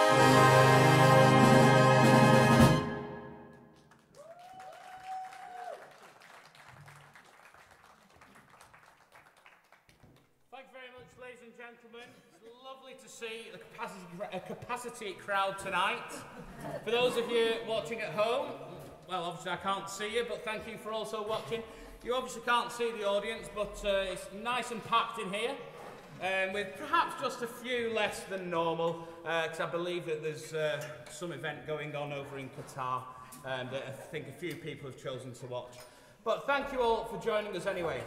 Ladies and gentlemen, it's lovely to see a capacity crowd tonight. For those of you watching at home, well, obviously I can't see you, but thank you for also watching. You obviously can't see the audience, but it's nice and packed in here, with perhaps just a few less than normal, because I believe that there's some event going on over in Qatar, and I think a few people have chosen to watch. But thank you all for joining us anyway.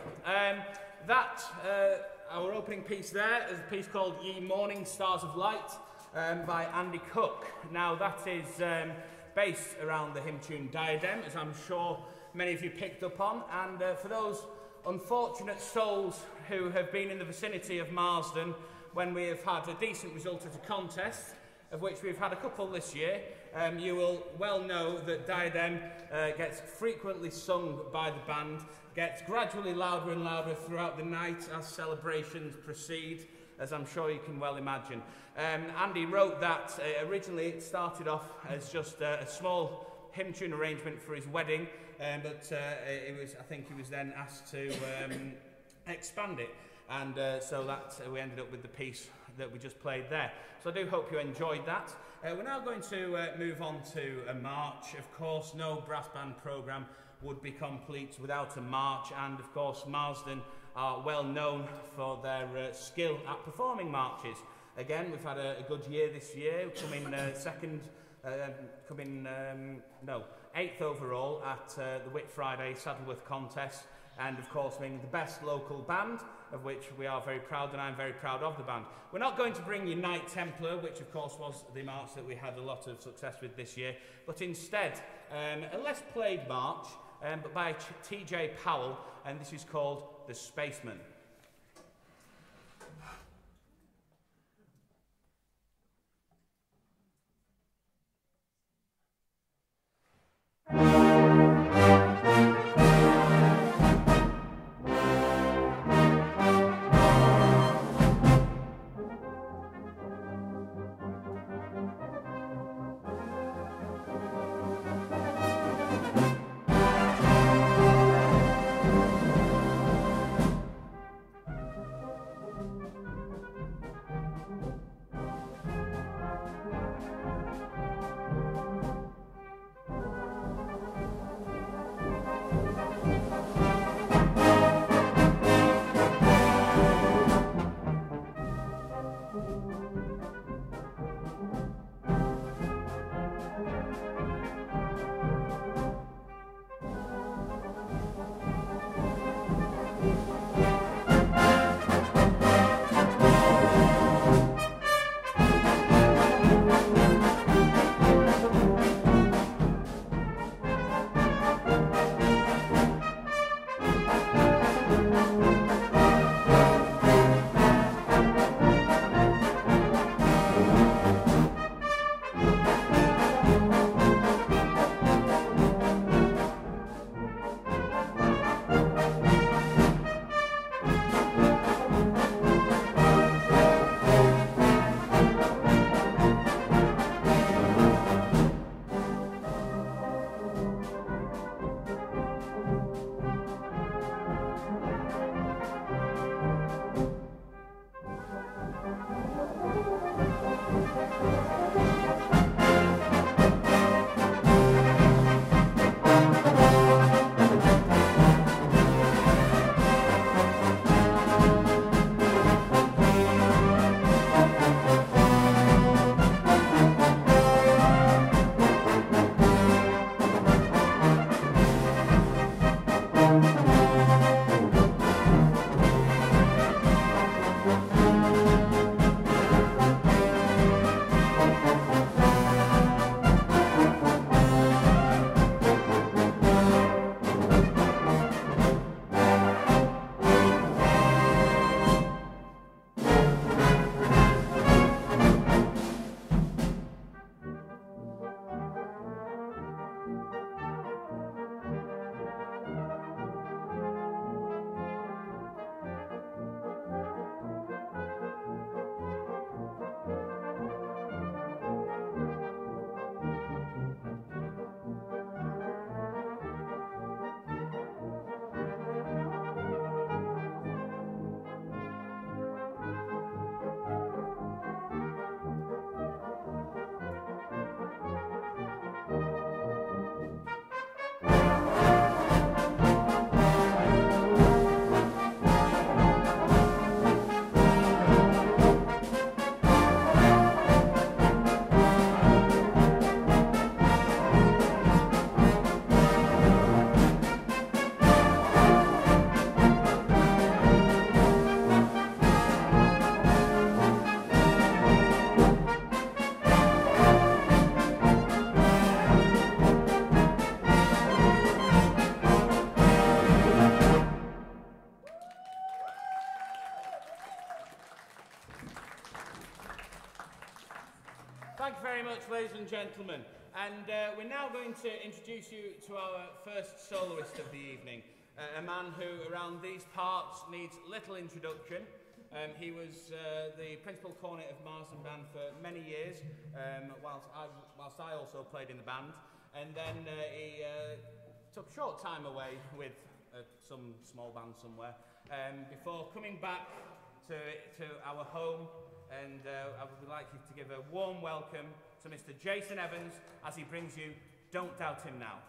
Our opening piece there is a piece called Ye Morning Stars of Light by Andy Cook. Now that is based around the hymn tune Diadem, as I'm sure many of you picked up on, and for those unfortunate souls who have been in the vicinity of Marsden when we have had a decent result at a contest, of which we've had a couple this year, you will well know that Diadem gets frequently sung by the band, gets gradually louder and louder throughout the night as celebrations proceed, as I'm sure you can well imagine. Andy wrote that originally it started off as just a small hymn tune arrangement for his wedding, but I think he was then asked to expand it, and so that we ended up with the piece that we just played there. So I do hope you enjoyed that. We're now going to move on to a march. Of course, no brass band programme would be complete without a march, and of course Marsden are well known for their skill at performing marches. Again, we've had a good year this year, coming eighth overall at the Whit Friday Saddleworth contest, and of course being the best local band, of which we are very proud, and I'm very proud of the band. We're not going to bring you Knight Templar, which of course was the march that we had a lot of success with this year, but instead a less played march, but by T.J. Powell, and this is called The Spaceman. Thank you very much, ladies and gentlemen. And we're now going to introduce you to our first soloist of the evening, a man who, around these parts, needs little introduction. He was the principal cornet of Marsden Band for many years, whilst I also played in the band. And then he took a short time away with some small band somewhere, before coming back to our home. And I would like you to give a warm welcome to Mr. Jason Evans as he brings you Don't Doubt Him Now.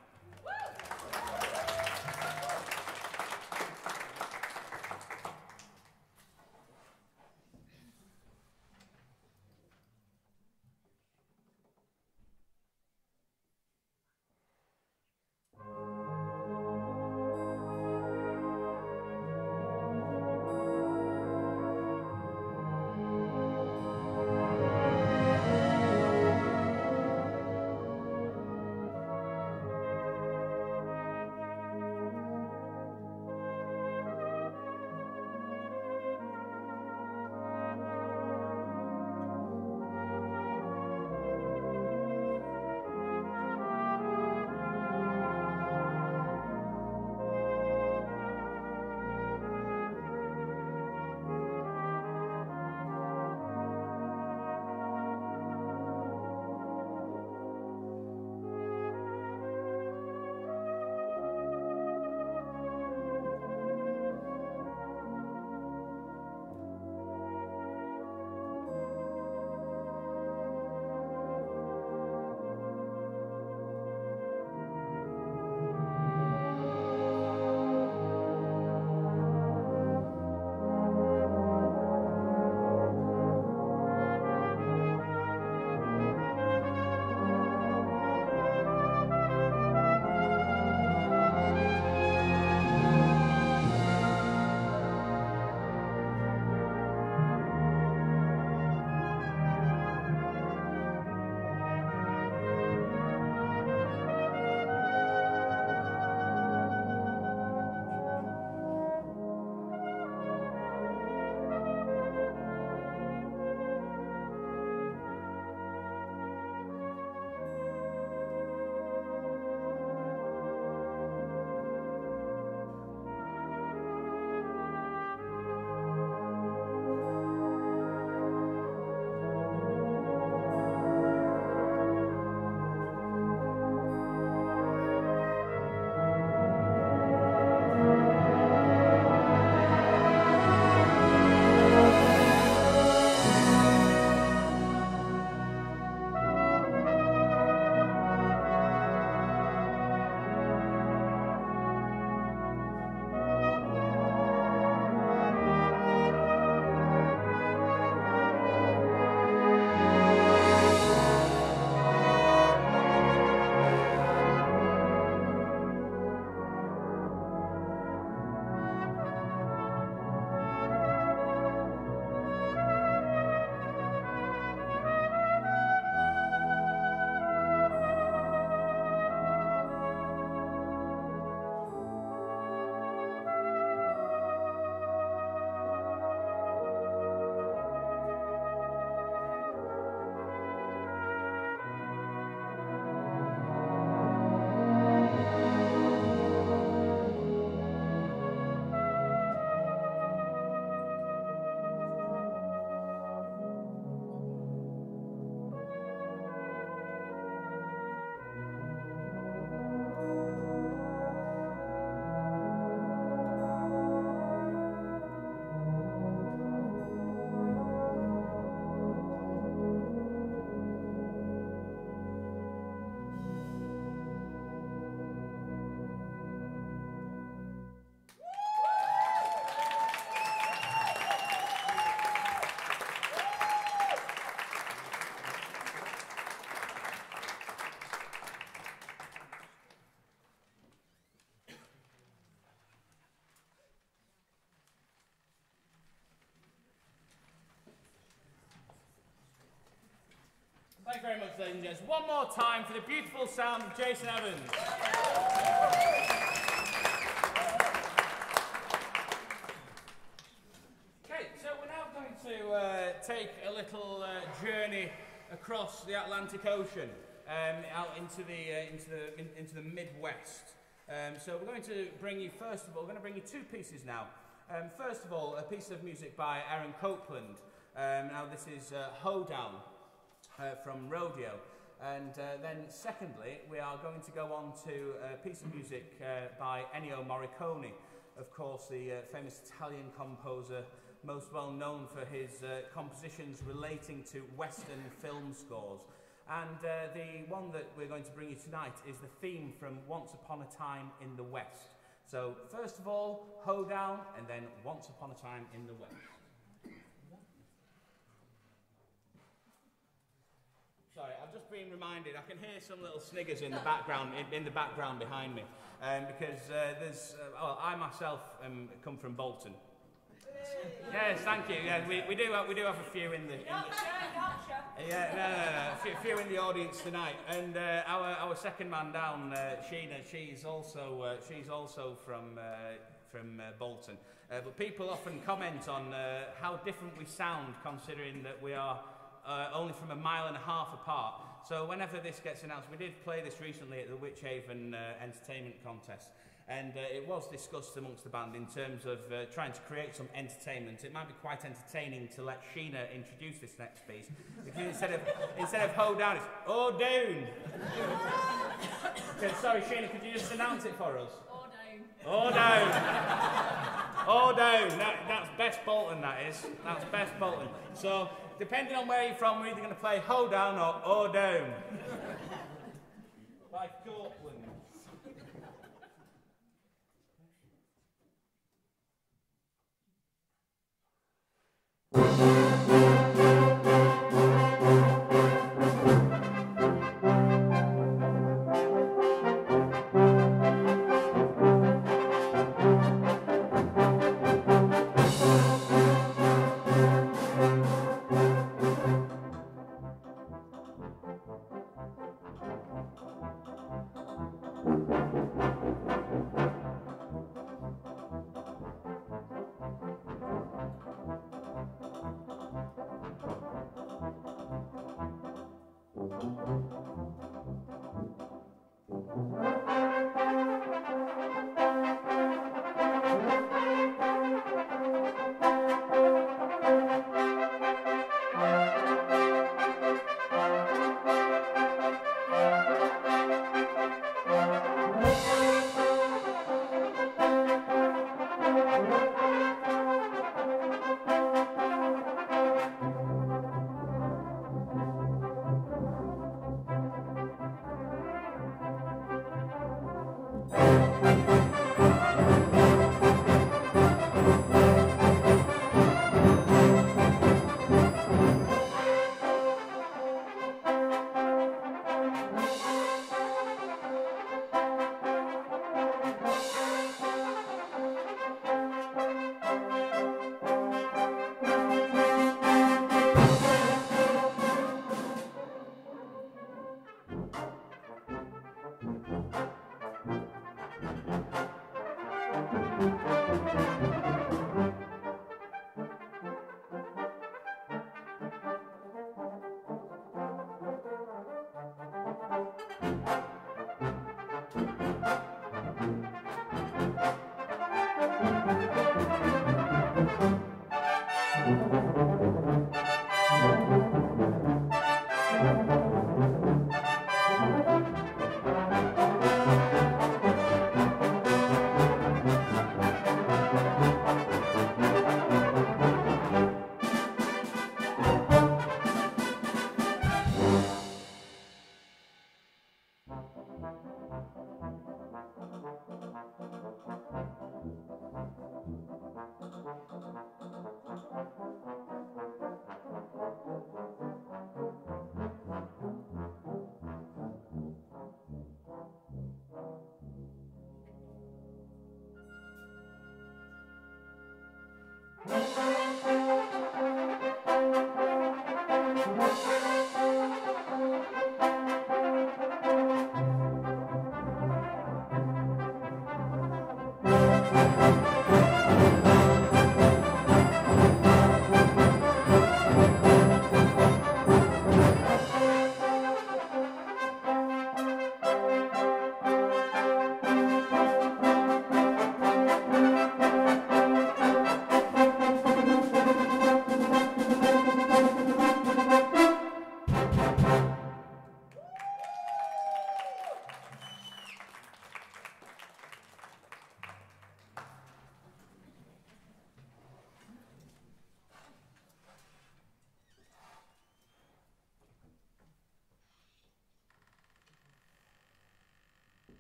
Thank you very much, ladies and gents. One more time for the beautiful sound of Jason Evans. Okay, so we're now going to take a little journey across the Atlantic Ocean out into the Midwest. So we're going to bring you, first of all, we're going to bring you two pieces now. First of all, a piece of music by Aaron Copland. Now this is Hoedown from Rodeo. And then secondly, we are going to go on to a piece of music by Ennio Morricone. Of course, the famous Italian composer, most well known for his compositions relating to Western film scores. And the one that we're going to bring you tonight is the theme from Once Upon a Time in the West. So first of all, Hoedown, and then Once Upon a Time in the West. Sorry, I've just been reminded. I can hear some little sniggers in the background, behind me, because there's. Well, I myself come from Bolton. Yes, thank you. Yeah, we do have a few in the. Yeah, no. A few in the audience tonight, and our second man down, Sheena. She's also from Bolton. But people often comment on how different we sound, considering that we are only from a mile and a half apart. So whenever this gets announced, we did play this recently at the Witchaven Entertainment Contest, and it was discussed amongst the band in terms of trying to create some entertainment. It might be quite entertaining to let Sheena introduce this next piece, because instead of Hoedown, it's O'Down. Okay, sorry, Sheena, could you just announce it for us? O'Down. O'Down. That's Best Bolton, that is. That's Best Bolton. So, depending on where you're from, we're either going to play Hoedown or O'Down. By Copeland.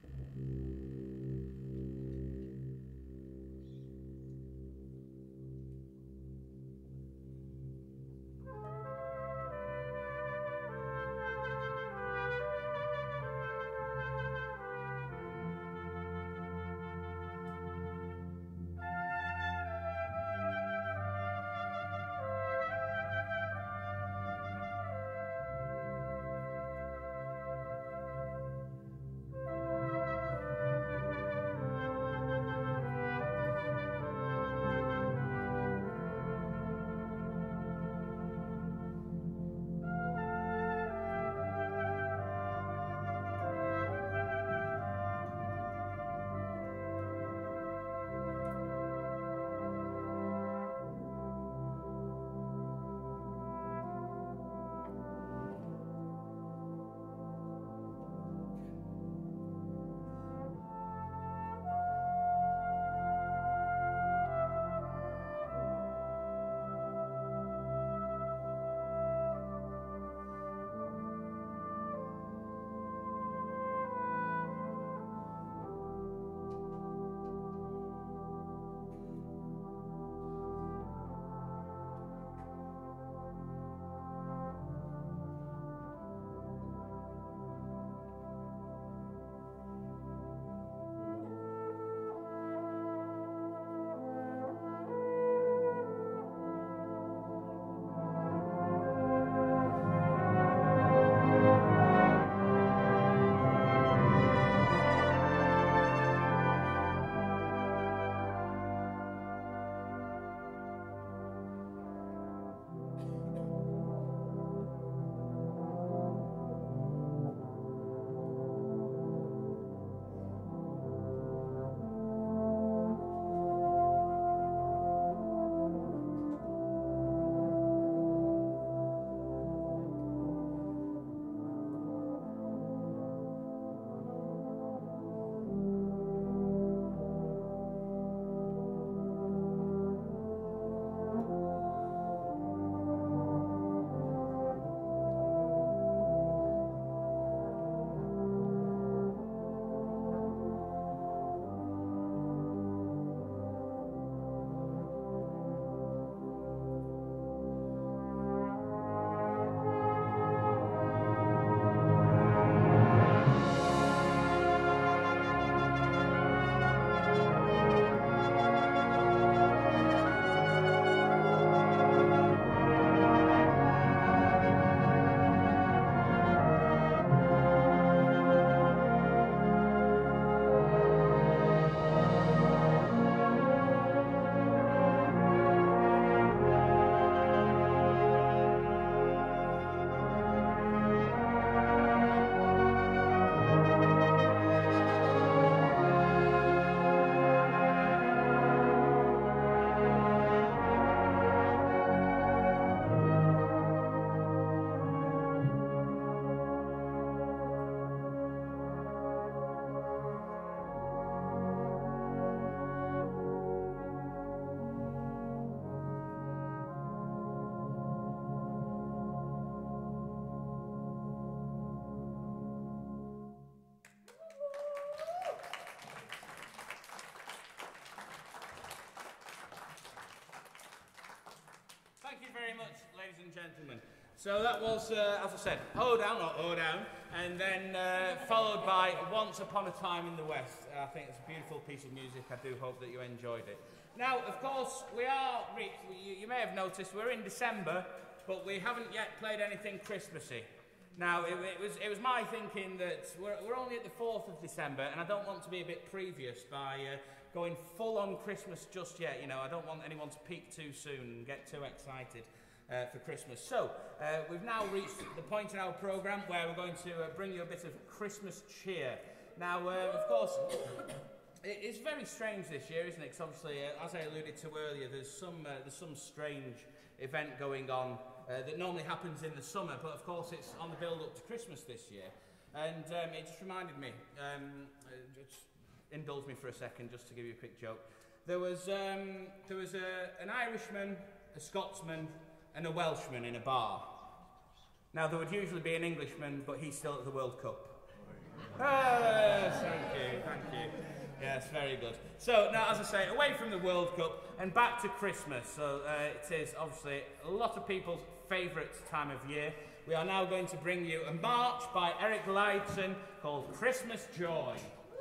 very much, ladies and gentlemen. So that was, as I said, Ho Down, or O Down, and then followed by Once Upon a Time in the West. I think it's a beautiful piece of music. I do hope that you enjoyed it. Now, of course, you may have noticed we're in December, but we haven't yet played anything Christmassy. Now, it was my thinking that we're only at the 4th of December, and I don't want to be a bit previous by going full on Christmas just yet. You know, I don't want anyone to peak too soon and get too excited for Christmas. So, we've now reached the point in our programme where we're going to bring you a bit of Christmas cheer. Now, of course, it's very strange this year, isn't it? Because obviously, as I alluded to earlier, there's some strange event going on that normally happens in the summer, but of course it's on the build-up to Christmas this year. And it just reminded me, just indulge me for a second just to give you a quick joke. There was an Irishman, a Scotsman, and a Welshman in a bar. Now there would usually be an Englishman, but he's still at the World Cup. Thank you, thank you. Yes, very good. So now, as I say, away from the World Cup and back to Christmas. So it is obviously a lot of people's favourite time of year. We are now going to bring you a march by Eric Leidson called Christmas Joy.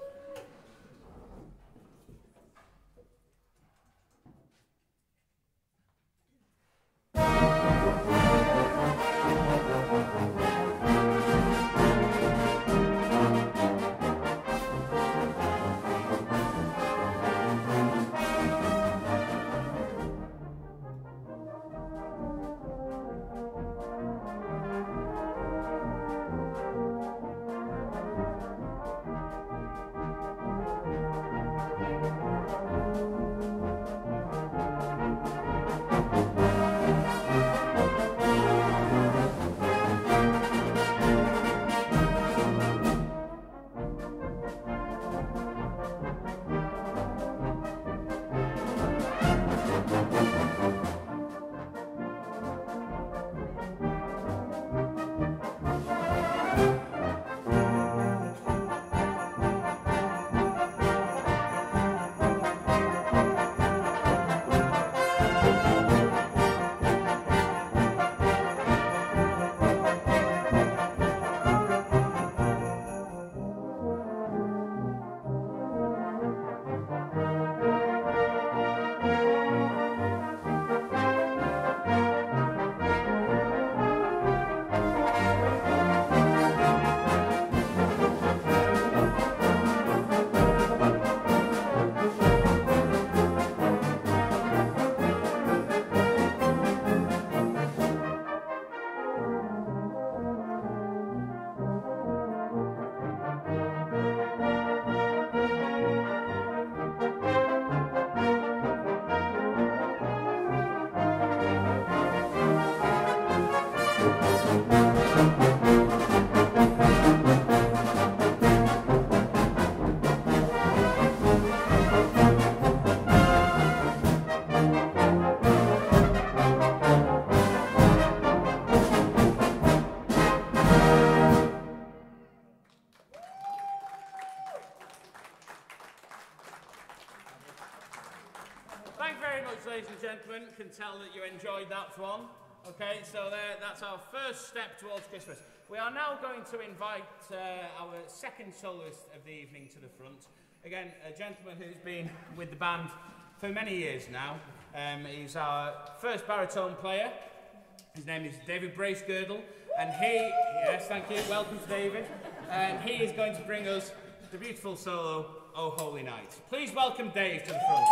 Thank you very much, ladies and gentlemen. Can tell that you enjoyed that one. Okay, so that's our first step towards Christmas. We are now going to invite our second soloist of the evening to the front. Again, a gentleman who's been with the band for many years now. He's our first baritone player. His name is David Bracegirdle, and yes, thank you, welcome to David. And he is going to bring us the beautiful solo, Oh Holy Night. Please welcome Dave to the front.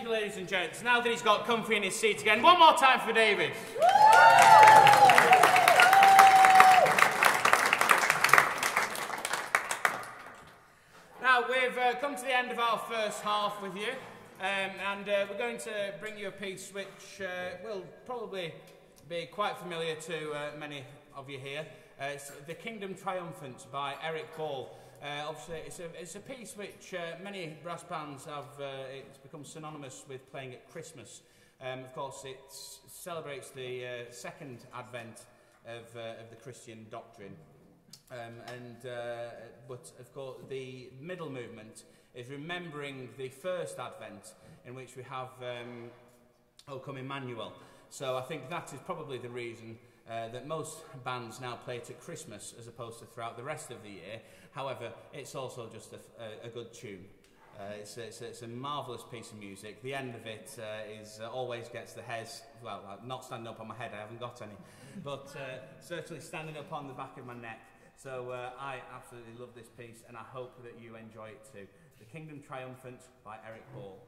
you, ladies and gents. Now that he's got comfy in his seat again, one more time for David. Now, we've come to the end of our first half with you, and we're going to bring you a piece which will probably be quite familiar to many of you here. It's The Kingdom Triumphant by Eric Ball. Obviously, it's a piece which many brass bands have, it's become synonymous with playing at Christmas. Of course, it celebrates the second advent of the Christian doctrine. But of course, the middle movement is remembering the first advent, in which we have O Come Emmanuel. So I think that is probably the reason that most bands now play it at Christmas as opposed to throughout the rest of the year. However, it's also just a good tune. It's a marvellous piece of music. The end of it always gets the hairs, well, not standing up on my head, I haven't got any, but certainly standing up on the back of my neck. So I absolutely love this piece, and I hope that you enjoy it too. The Kingdom Triumphant by Eric Ball.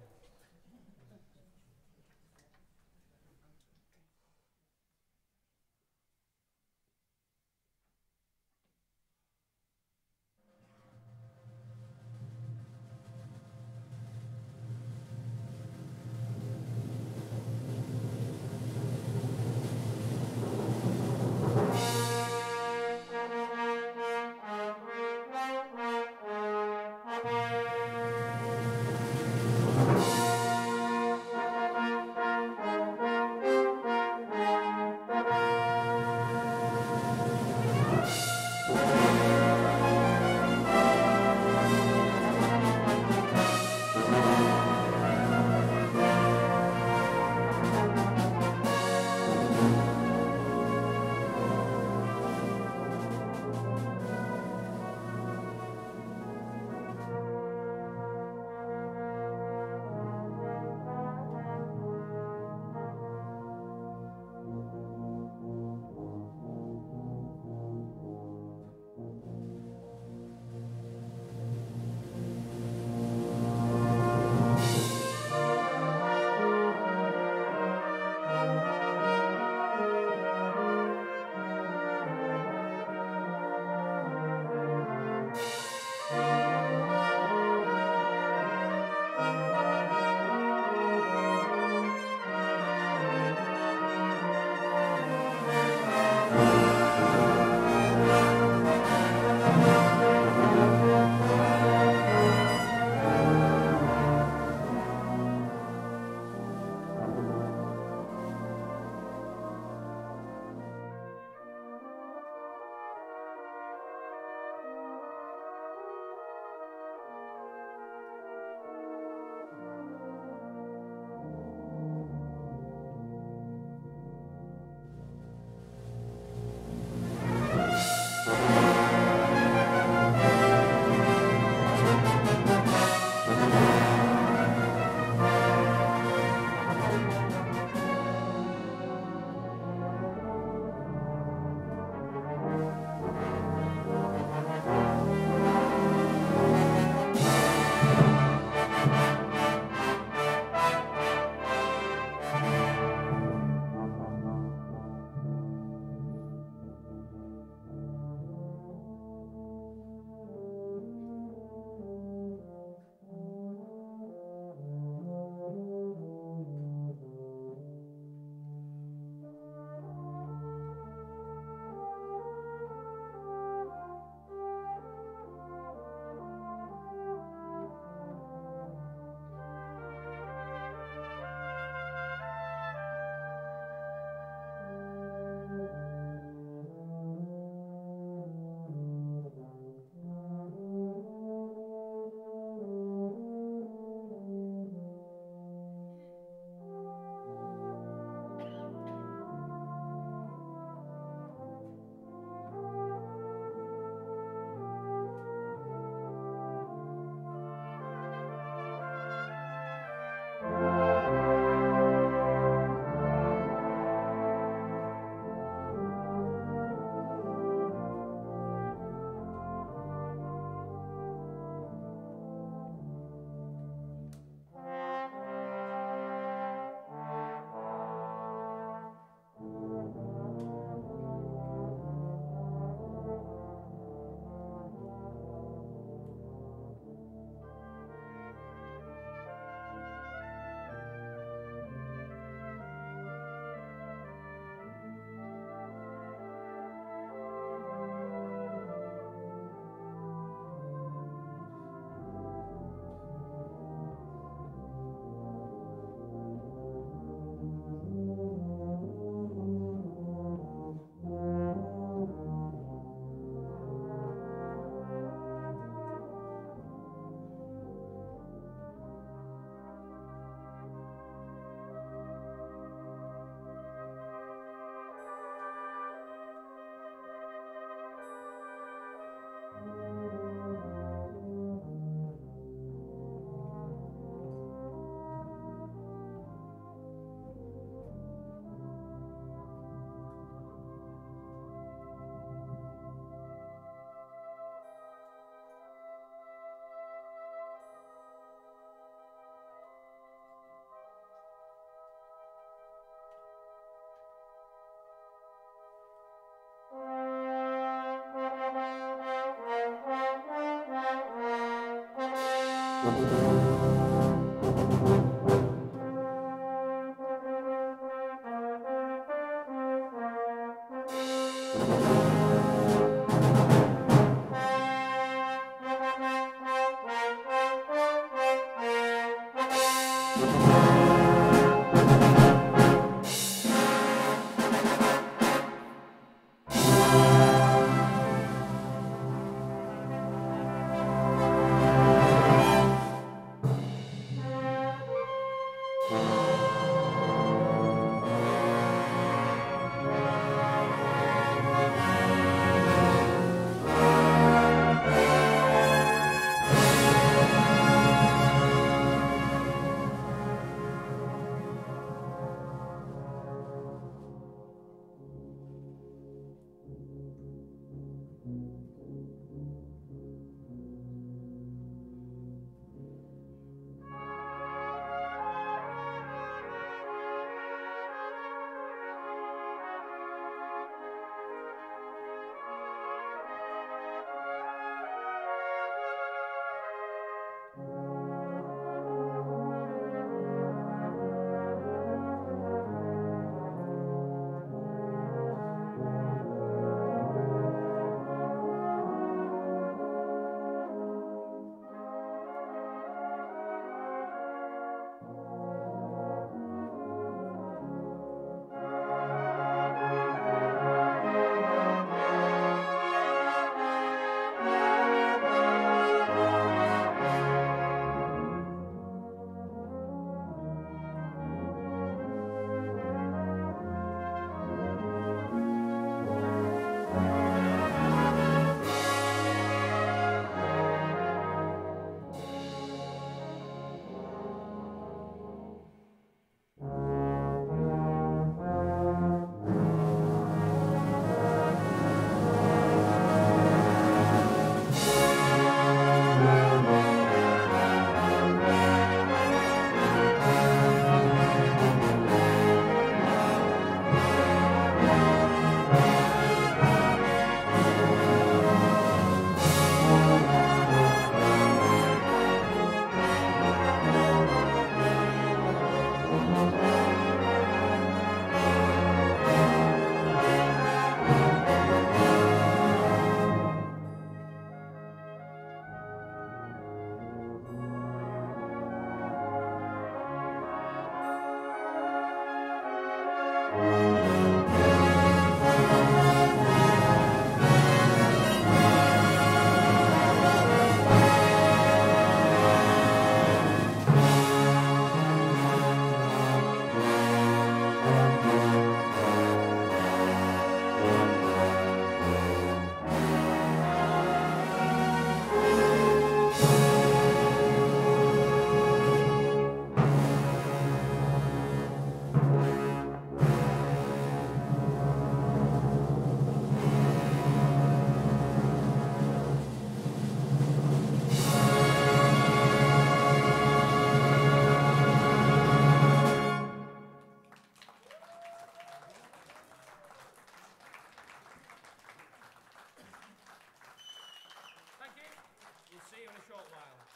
We'll see you in a short while.